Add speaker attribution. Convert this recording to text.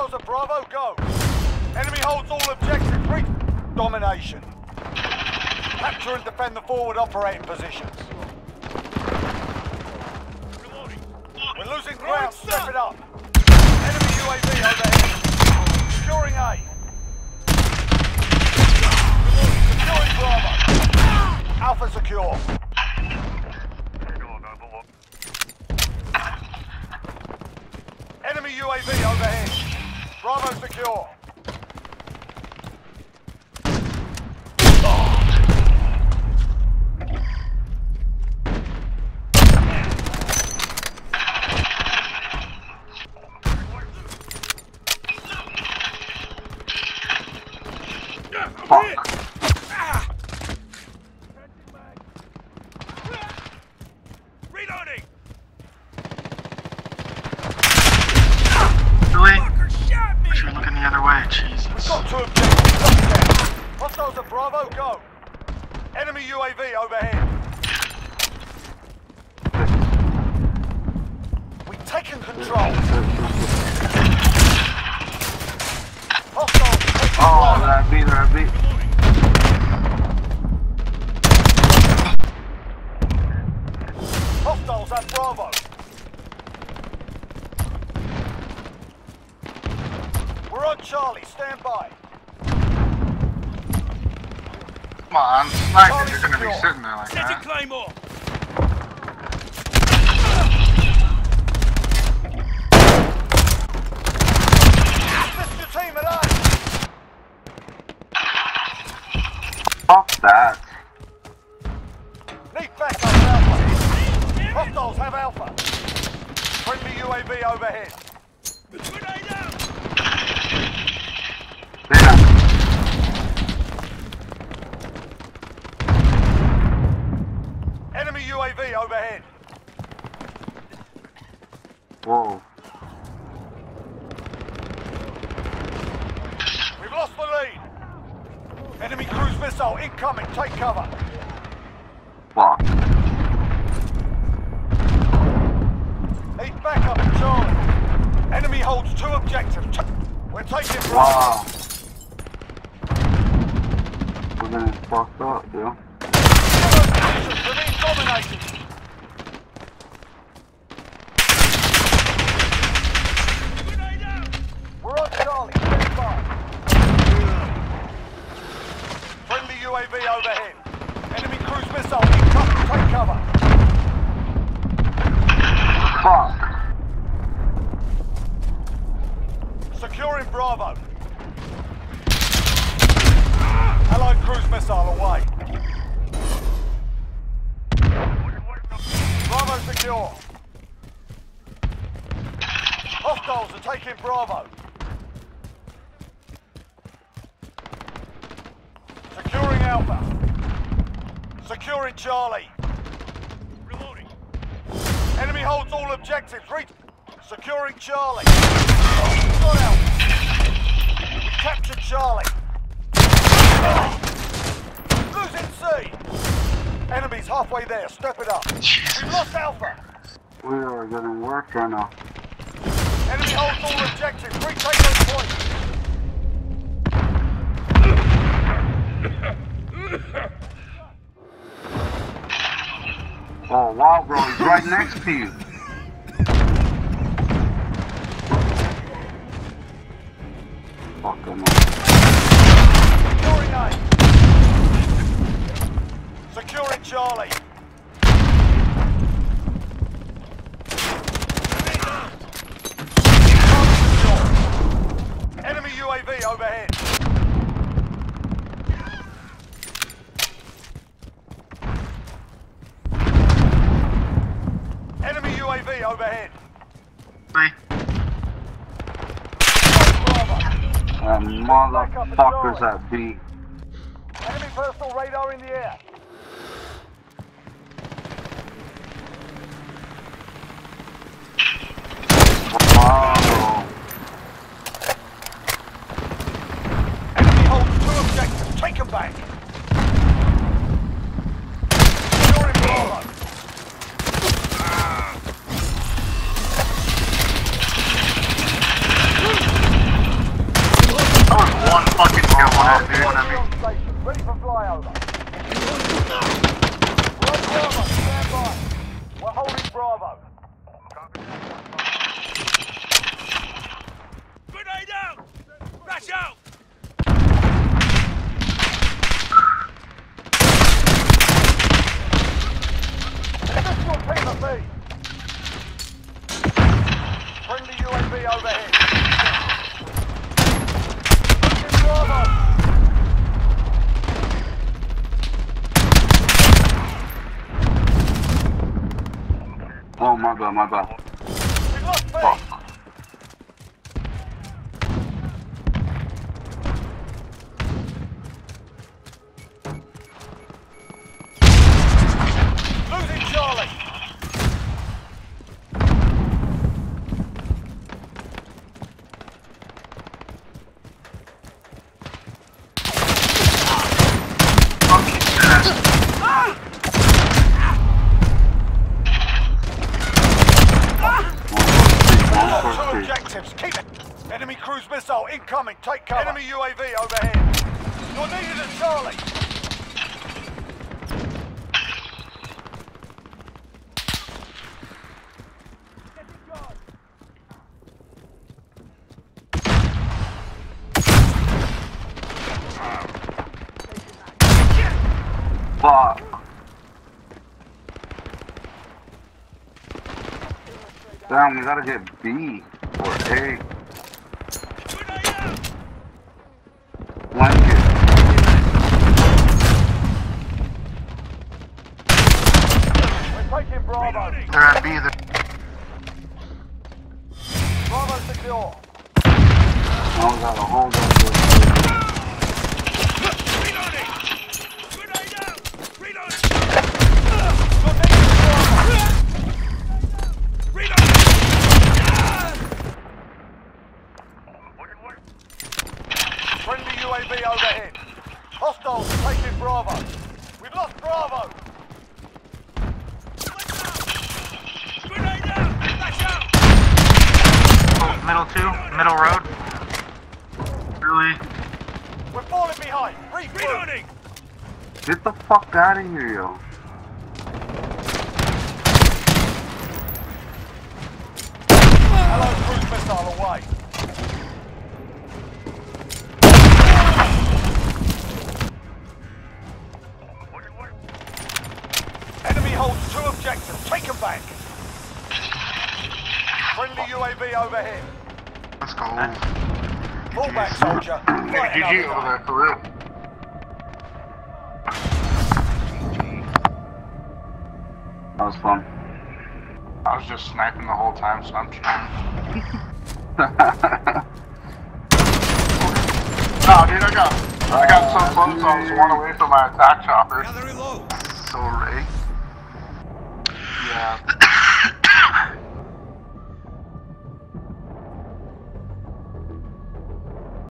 Speaker 1: Hostiles at Bravo, go. Enemy holds all objectives. Domination. Capture and defend the forward operating positions. We're losing ground, step it up. Enemy UAV overhead. Securing A. Securing Bravo. Alpha secure. Enemy UAV overhead. Bravo secure.
Speaker 2: Reloading!
Speaker 3: Should look in the other way, Jesus.
Speaker 1: We've got two objectives. Hostiles at Bravo, go. Enemy UAV overhead. We've taken control. Hostiles taking
Speaker 3: Oh,
Speaker 1: Bravo.
Speaker 3: that beat.
Speaker 1: Hostiles at Bravo. We're on Charlie, stand by.
Speaker 3: Come on, sniper, you're gonna be sitting there like
Speaker 2: Setting
Speaker 3: that.
Speaker 2: Claymore!
Speaker 1: Assist your team at A.
Speaker 3: Fuck that.
Speaker 1: Need backup Alpha. Hostiles have Alpha. Friendly UAV overhead.
Speaker 2: Grenade out!
Speaker 3: There.
Speaker 1: Enemy UAV overhead.
Speaker 3: Whoa.
Speaker 1: We've lost the lead. Enemy cruise missile incoming. Take cover.
Speaker 3: Fuck.
Speaker 1: Need backup at Charlie. Enemy holds two objectives. We're taking Bravo.
Speaker 3: Wow. We're getting fucked up, dude.
Speaker 1: Positions are being dominated.
Speaker 2: Grenade out!
Speaker 1: We're on Charlie. Stand by. Friendly UAV overhead. Enemy cruise missile incoming. Take cover.
Speaker 3: Fuck.
Speaker 1: Securing Bravo. Allied cruise missile away. Bravo secure. Hostiles are taking Bravo. Securing Alpha. Securing Charlie.
Speaker 2: Reloading!
Speaker 1: Enemy holds all objectives. Securing Charlie. Got Alpha. We captured Charlie. Losing C. Enemies halfway there. Step it up.
Speaker 3: Jesus.
Speaker 1: We've lost Alpha.
Speaker 3: We are getting work right now.
Speaker 1: Enemy holds all objectives. Retake those points.
Speaker 3: Oh wow, bro, he's right next to you. Fuck him up.
Speaker 1: Securing A. Securing Charlie. Enemy UAV overhead. Enemy UAV overhead.
Speaker 3: Bye.
Speaker 1: Bravo.
Speaker 3: Motherfuckers at B.
Speaker 1: Enemy personal radar in the air.
Speaker 3: Wow.
Speaker 1: Enemy holds two objectives. Take them back. You're in Bravo.
Speaker 3: Oh, dude,
Speaker 1: UAV
Speaker 3: I mean,
Speaker 1: on station, ready for flyover. We're on Bravo, stand by. We're holding Bravo.
Speaker 2: Grenade out! Flash out!
Speaker 1: Additional team of me. Friendly UAV overhead. Losing Bravo.
Speaker 3: oh my god, my bad.
Speaker 1: We've lost B.
Speaker 3: Fuck.
Speaker 1: Losing Charlie. Two objectives. Keep it. Enemy cruise missile incoming. Take cover. Enemy UAV overhead. You're needed at Charlie.
Speaker 3: Fuck. Damn, we gotta get B or A.
Speaker 2: Grenade out!
Speaker 3: Blanket.
Speaker 1: We're taking Bravo.
Speaker 2: Reloading!
Speaker 3: They're at B. They're...
Speaker 1: Bravo secure.
Speaker 3: Oh, we gotta hold on to it.
Speaker 2: Reloading! Grenade out! Reloading!
Speaker 1: You're needed at Bravo.
Speaker 2: Reloading!
Speaker 1: Friendly UAV overhead. Hostiles taking Bravo. We've lost Bravo.
Speaker 2: Grenade out! Flash out!
Speaker 4: Middle 2, middle road.
Speaker 3: Really?
Speaker 1: We're falling behind. Regroup.
Speaker 2: Reloading!
Speaker 3: Get the fuck out of here, yo.
Speaker 1: Hello, cruise missile away. Enemy holds two objectives. Take them back. Friendly UAV overhead.
Speaker 3: Let's go.
Speaker 1: Fall back, soldier. Fight
Speaker 3: GG
Speaker 1: another
Speaker 3: over
Speaker 1: day.
Speaker 3: there, for real. That was fun. I was just sniping the whole time, so I'm cheating. No, dude, I got so close, I was one away from my attack chopper.
Speaker 2: Now the reload!
Speaker 3: So Ray. Yeah.